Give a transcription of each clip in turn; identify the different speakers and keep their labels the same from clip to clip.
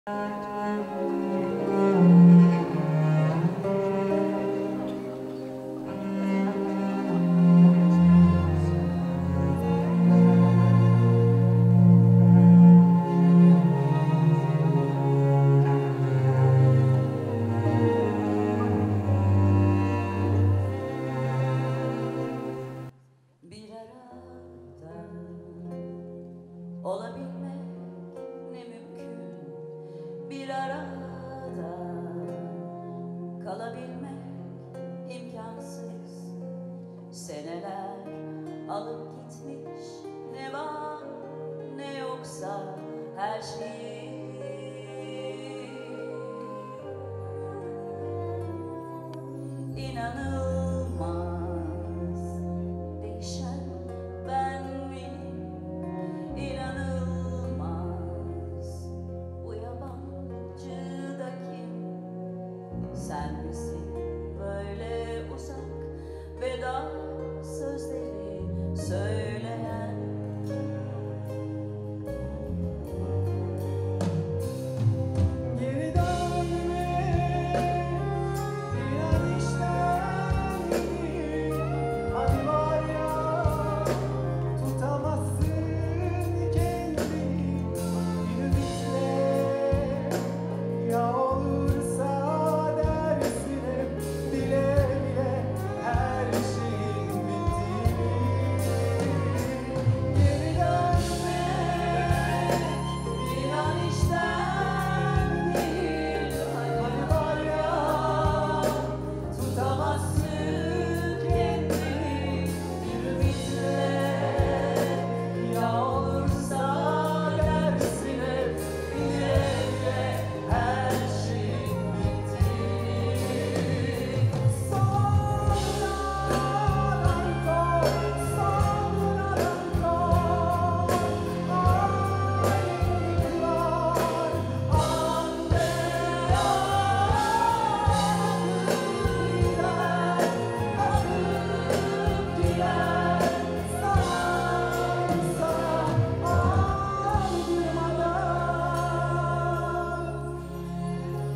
Speaker 1: Olabilmek ne mümkün, bir arada kalabilmek imkansız. Seneler alıp gitmiş, ne var ne yoksa her şeyi. İnanılmaz değişen ben miyim? İnanılmaz bu yabancı da kim? Sen misin böyle uzak veda sözleri söyleyen?
Speaker 2: Geri dönme, inan işten değil. Hani var ya, tutamazsın kendini. Bir ümitle, ya olursa dersin hep bile bile her şeyin bittiğini. Geri dönme, inan işten değil. Hani var ya, tutamazsın kendini. Bir ümitle, ya olursa dersin hep bile bile her şeyin bittiğini. Sonradan koy, sonradan koy. Aynı var, ande akıp gider. Sana aldırmadan.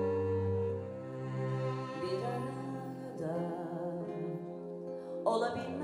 Speaker 1: Bir arada olabilmek